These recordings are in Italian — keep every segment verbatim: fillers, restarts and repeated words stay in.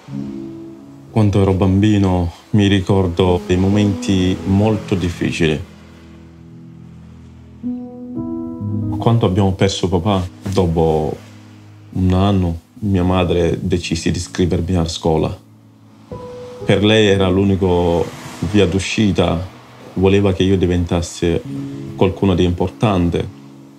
Quando ero bambino mi ricordo dei momenti molto difficili. Quando abbiamo perso papà, dopo un anno, mia madre decise di iscrivermi a scuola. Per lei era l'unico via d'uscita, voleva che io diventassi qualcuno di importante.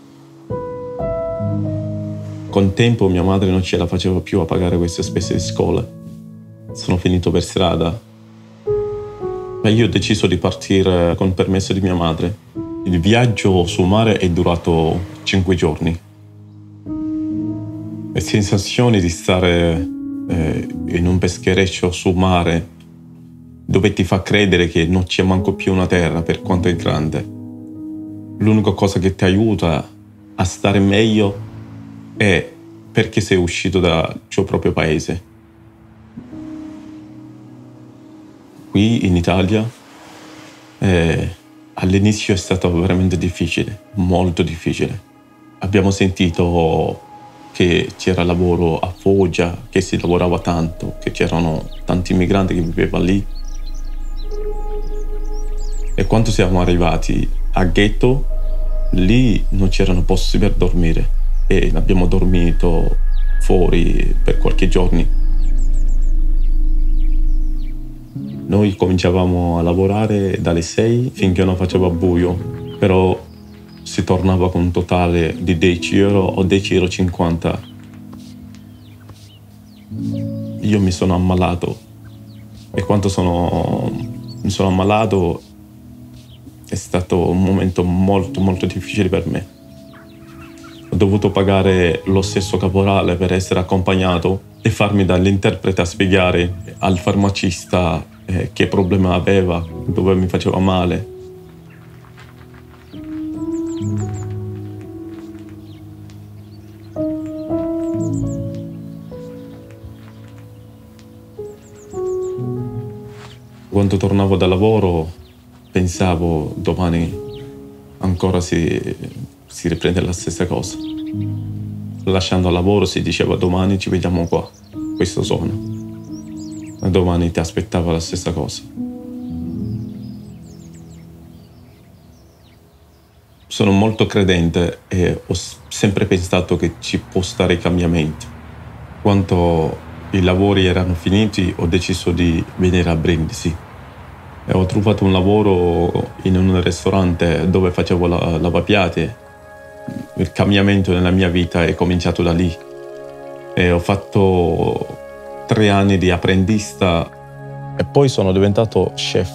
Con tempo mia madre non ce la faceva più a pagare queste spese di scuola. Sono finito per strada. Ma io ho deciso di partire con permesso di mia madre. Il viaggio su mare è durato cinque giorni. Le sensazioni di stare eh, in un peschereccio su mare, dove ti fa credere che non c'è manco più una terra per quanto è grande. L'unica cosa che ti aiuta a stare meglio è perché sei uscito dal tuo proprio paese. Qui in Italia eh, all'inizio è stato veramente difficile, molto difficile. Abbiamo sentito che c'era lavoro a Foggia, che si lavorava tanto, che c'erano tanti migranti che vivevano lì. E quando siamo arrivati a Ghetto, lì non c'erano posti per dormire e abbiamo dormito fuori per qualche giorno. Noi cominciavamo a lavorare dalle sei finché non faceva buio, però si tornava con un totale di dieci euro o dieci euro e cinquanta. Io mi sono ammalato e quando sono, mi sono ammalato è stato un momento molto molto difficile per me. Ho dovuto pagare lo stesso caporale per essere accompagnato e farmi dall'interprete a spiegare al farmacista eh, che problema aveva, dove mi faceva male. Quando tornavo da lavoro pensavo domani ancora si, si riprende la stessa cosa. Lasciando il lavoro si diceva domani ci vediamo qua, questa zona. E domani ti aspettava la stessa cosa. Sono molto credente e ho sempre pensato che ci può stare cambiamento. Quando i lavori erano finiti ho deciso di venire a Brindisi. E ho trovato un lavoro in un ristorante dove facevo la, lavapiatti. Il cambiamento nella mia vita è cominciato da lì. E ho fatto tre anni di apprendista e poi sono diventato chef.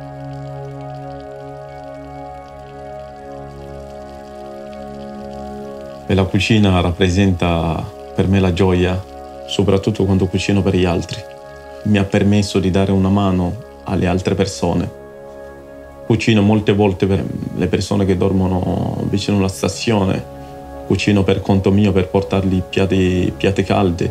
E la cucina rappresenta per me la gioia, soprattutto quando cucino per gli altri. Mi ha permesso di dare una mano alle altre persone. Cucino molte volte per le persone che dormono vicino alla stazione, cucino per conto mio per portargli piatti, piatti caldi.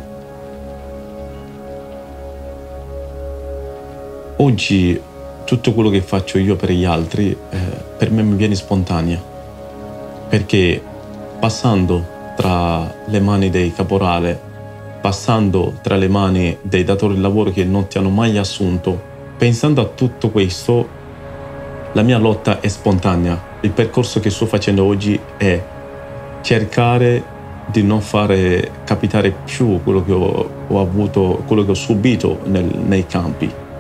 Oggi tutto quello che faccio io per gli altri eh, per me mi viene spontaneo, perché passando tra le mani dei caporale, passando tra le mani dei datori di lavoro che non ti hanno mai assunto, pensando a tutto questo, la mia lotta è spontanea. Il percorso che sto facendo oggi è cercare di non fare capitare più quello che ho, ho avuto, quello che ho subito nel, nei campi.